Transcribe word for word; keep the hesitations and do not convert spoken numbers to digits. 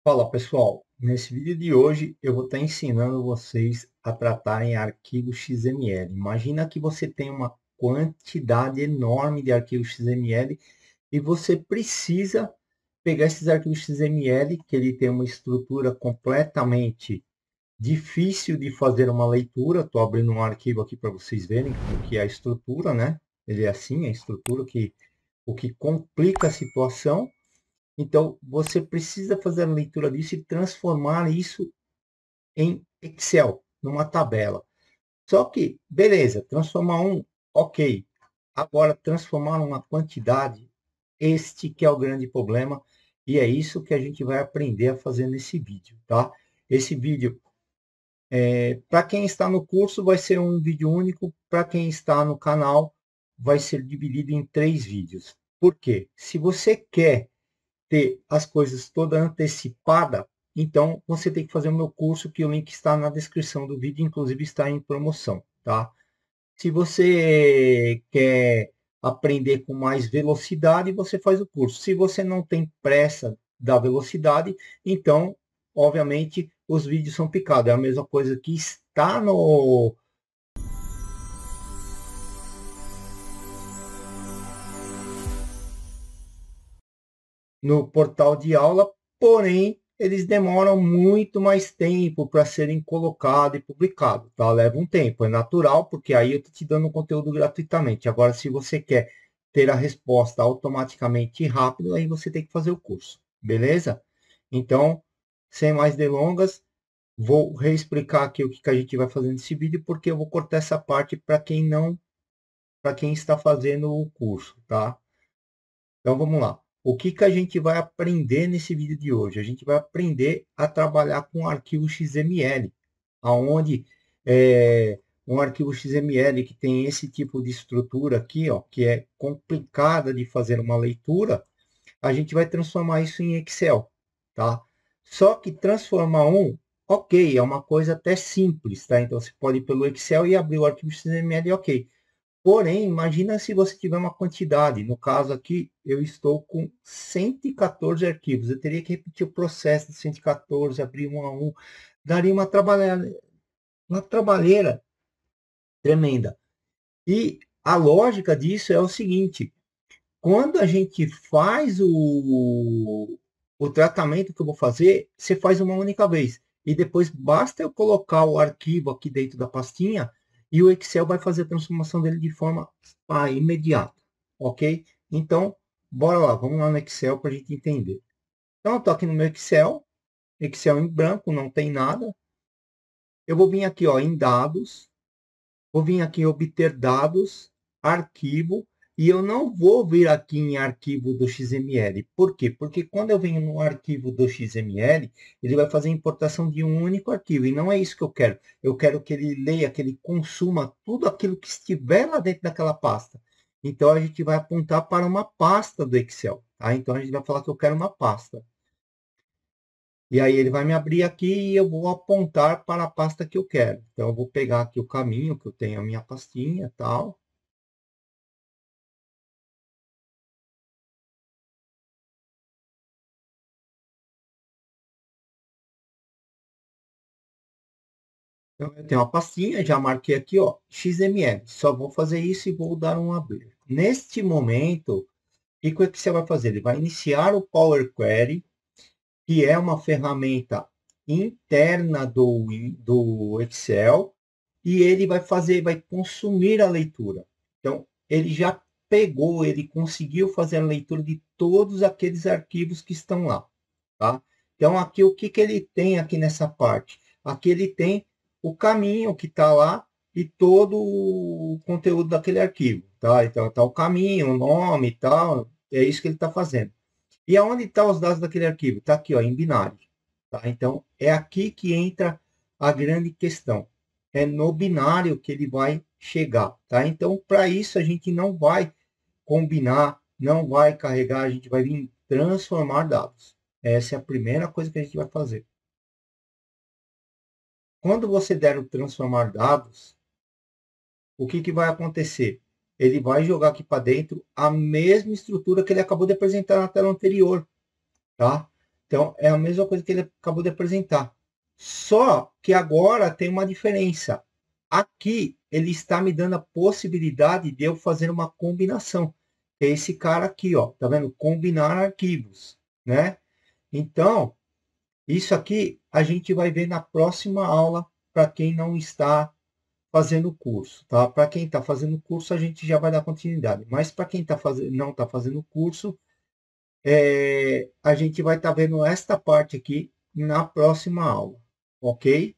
Fala pessoal, nesse vídeo de hoje eu vou estar ensinando vocês a tratarem arquivo X M L. Imagina que você tem uma quantidade enorme de arquivos X M L e você precisa pegar esses arquivos X M L, que ele tem uma estrutura completamente difícil de fazer uma leitura. Estou abrindo um arquivo aqui para vocês verem o que é a estrutura, né? Ele é assim, a estrutura que o que complica a situação. Então, você precisa fazer a leitura disso e transformar isso em Excel, numa tabela. Só que, beleza, transformar um, ok. Agora, transformar uma quantidade, este que é o grande problema, e é isso que a gente vai aprender a fazer nesse vídeo, tá? Esse vídeo, é, para quem está no curso, vai ser um vídeo único. Para quem está no canal, vai ser dividido em três vídeos. Por quê? Se você quer ter as coisas toda antecipada, então você tem que fazer o meu curso, que o link está na descrição do vídeo, inclusive está em promoção, tá? Se você quer aprender com mais velocidade, você faz o curso. Se você não tem pressa da velocidade, então, obviamente, os vídeos são picados. É a mesma coisa que está no no portal de aula, porém eles demoram muito mais tempo para serem colocados e publicados, tá? Leva um tempo, é natural, porque aí eu estou te dando conteúdo gratuitamente. Agora, se você quer ter a resposta automaticamente e rápido, aí você tem que fazer o curso, beleza? Então, sem mais delongas, vou reexplicar aqui o que, que a gente vai fazer nesse vídeo, porque eu vou cortar essa parte para quem não, para quem está fazendo o curso, tá? Então vamos lá. O que, que a gente vai aprender nesse vídeo de hoje? A gente vai aprender a trabalhar com arquivo X M L, aonde é, um arquivo X M L que tem esse tipo de estrutura aqui, ó, que é complicada de fazer uma leitura, a gente vai transformar isso em Excel, tá? Só que transformar um, ok, é uma coisa até simples, tá? Então você pode ir pelo Excel e abrir o arquivo X M L, ok. Porém, imagina se você tiver uma quantidade. No caso aqui, eu estou com cento e quatorze arquivos. Eu teria que repetir o processo de cento e quatorze, abrir um a um. Daria uma trabalheira, uma trabalheira tremenda. E a lógica disso é o seguinte: quando a gente faz o, o tratamento que eu vou fazer, você faz uma única vez. E depois basta eu colocar o arquivo aqui dentro da pastinha e o Excel vai fazer a transformação dele de forma ah, imediata. Ok? Então, bora lá. Vamos lá no Excel para a gente entender. Então, eu estou aqui no meu Excel. Excel em branco, não tem nada. Eu vou vir aqui ó, em dados. Vou vir aqui em obter dados, arquivo, e eu não vou vir aqui em arquivo do X M L. Por quê? Porque quando eu venho no arquivo do X M L, ele vai fazer a importação de um único arquivo, e não é isso que eu quero. Eu quero que ele leia, que ele consuma tudo aquilo que estiver lá dentro daquela pasta. Então, a gente vai apontar para uma pasta do Excel. Tá? Então, a gente vai falar que eu quero uma pasta. E aí ele vai me abrir aqui e eu vou apontar para a pasta que eu quero. Então, eu vou pegar aqui o caminho, que eu tenho a minha pastinha e tal. Então, eu tenho uma pastinha, já marquei aqui, ó, X M L. Só vou fazer isso e vou dar um abrir. Neste momento, o que o Excel vai fazer? Ele vai iniciar o Power Query, que é uma ferramenta interna do, do Excel, e ele vai fazer, vai consumir a leitura. Então, ele já pegou, ele conseguiu fazer a leitura de todos aqueles arquivos que estão lá, tá? Então, aqui, o que, que ele tem aqui nessa parte? Aqui ele tem o caminho que está lá e todo o conteúdo daquele arquivo, tá? Então, está o caminho, o nome e tal, é isso que ele está fazendo. E aonde estão os dados daquele arquivo? Está aqui, ó, em binário. Tá? Então, é aqui que entra a grande questão. É no binário que ele vai chegar. Tá? Então, para isso, a gente não vai combinar, não vai carregar, a gente vai vir transformar dados. Essa é a primeira coisa que a gente vai fazer. Quando você der o transformar dados, o que, que vai acontecer? Ele vai jogar aqui para dentro a mesma estrutura que ele acabou de apresentar na tela anterior. Tá? Então, é a mesma coisa que ele acabou de apresentar. Só que agora tem uma diferença. Aqui, ele está me dando a possibilidade de eu fazer uma combinação. É esse cara aqui, ó, tá vendo? Combinar arquivos, né? Então, isso aqui a gente vai ver na próxima aula para quem não está fazendo o curso, tá? Para quem está fazendo o curso, a gente já vai dar continuidade. Mas para quem tá fazendo, não está fazendo o curso, é, a gente vai estar tá vendo esta parte aqui na próxima aula, ok?